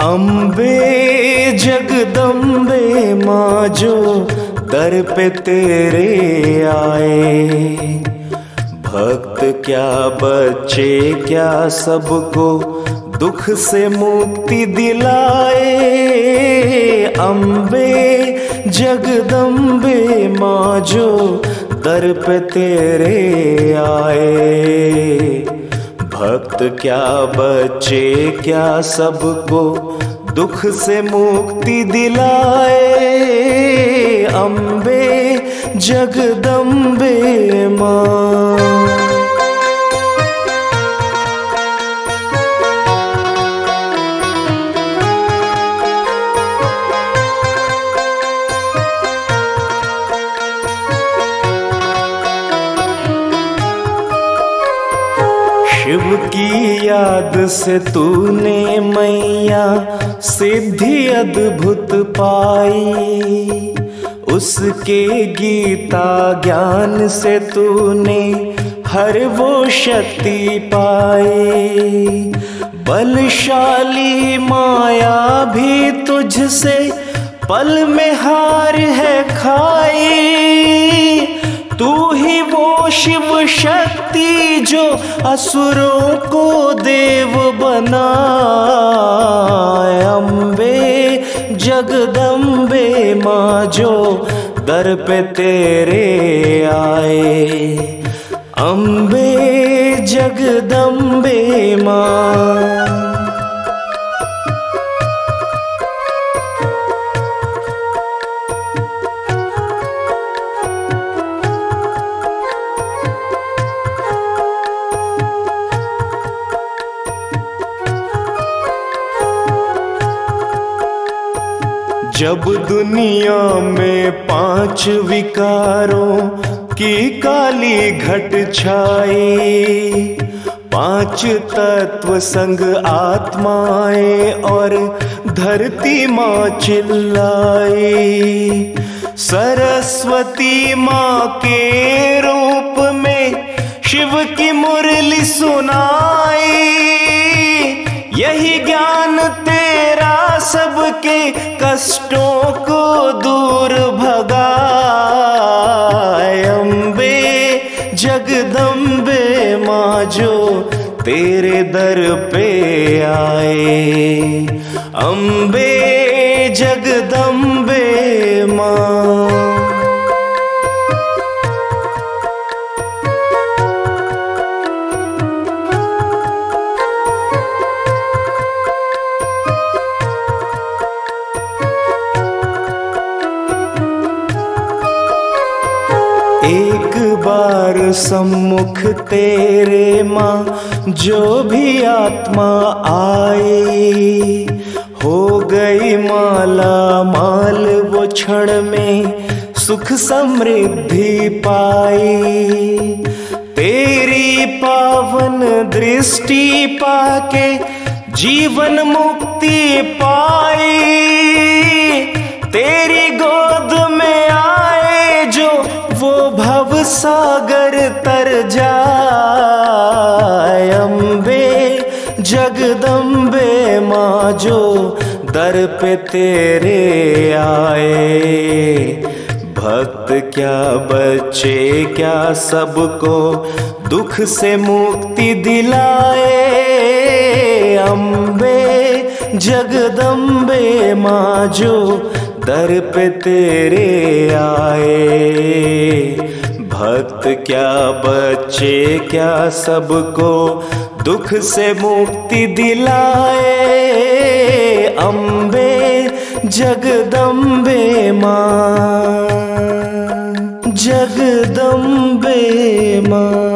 अम्बे जगदम्बे माँ जो दर पे तेरे आए, भक्त क्या बच्चे क्या सबको दुख से मुक्ति दिलाए। अम्बे जगदम्बे माँ जो दर पे तेरे आए, भक्त क्या बच्चे क्या सबको दुख से मुक्ति दिलाए। अम्बे जगदम्बे माँ। शिव की याद से तूने मैया सिद्धि अद्भुत पाई, उसके गीता ज्ञान से तूने हर वो शक्ति पाई। बलशाली माया भी तुझसे पल में हार है खाई, तू ही वो शिव शक्ति जो असुरों को देव बनाए। अम्बे जगदम्बे माँ जो दर पे तेरे आए, अम्बे जगदम्बे माँ। जब दुनिया में 5 विकारों की काली घट छाई, 5 तत्व संग आत्माएं और धरती माँ चिल्लाई। सरस्वती माँ के रूप में शिव की मुरली सुनाई, यही ज्ञान तेरा सबके कष्टों को दूर भगाए। अम्बे जगदम्बे माँ जो तेरे दर पे आए, अम्बे जगदम्बे माँ। एक बार सम्मुख तेरे माँ जो भी आत्मा आई, हो गई माला माल वो क्षण में सुख समृद्धि पाई। तेरी पावन दृष्टि पाके जीवन मुक्ति पाई, तेरी गोद में आए जो वो भव सागर तर जाए। अम्बे जगदम्बे माँ जो दर पे तेरे आए, भक्त क्या बच्चे क्या सबको दुख से मुक्ति दिलाए। अम्बे जगदम्बे माँ जो दर पे तेरे आए, भक्त क्या बच्चे क्या सबको दुख से मुक्ति दिलाए। अम्बे जगदम्बे माँ, जगदम्बे माँ।